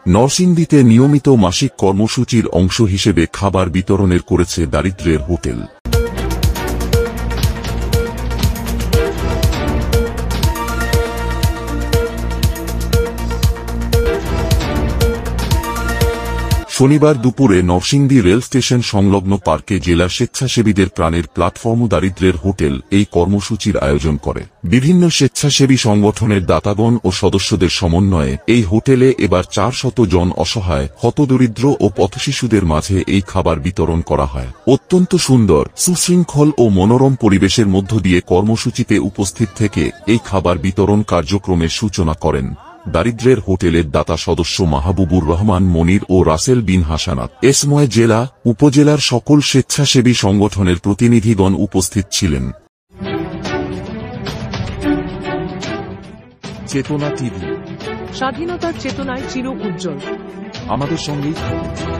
নরসিংদীতে নিয়মিত মাসিক কর্মসূচির অংশ হিসেবে খাবার বিতরণের করেছে দারিদ্র্যের হোটেল। শনিবার দুপুরে নরসিংদী রেল স্টেশন সংলগ্ন পার্কে জেলা স্বেচ্ছাসেবীদের প্রাণের প্ল্যাটফর্ম দারিদ্র্যের হোটেল এই কর্মসূচির আয়োজন করে। বিভিন্ন স্বেচ্ছাসেবী সংগঠনের দাতাগণ ও সদস্যদের সমন্বয়ে এই হোটেলে এবার 400 জন অসহায়, হতদরিদ্র ও পথশিশুদের মাঝে এই খাবার বিতরণ করা হয়। অত্যন্ত সুন্দর, সুশৃঙ্খল ও মনোরম পরিবেশের মধ্য দিয়ে কর্মসূচিতে উপস্থিত থেকে এই খাবার বিতরণ কার্যক্রমের সূচনা করেন দারিদ্র্যের হোটেলের দাতা সদস্য মাহবুবুর রহমান মনির ও রাসেল বিন হাসানাত। এ সময় জেলা, উপজেলার সকল স্বেচ্ছাসেবী সংগঠনের প্রতিনিধিগণ উপস্থিত ছিলেন। চেতনা টিভি, স্বাধীনতার চেতনায় চির উজ্জ্বল। আমাদের সঙ্গেই থাকুন।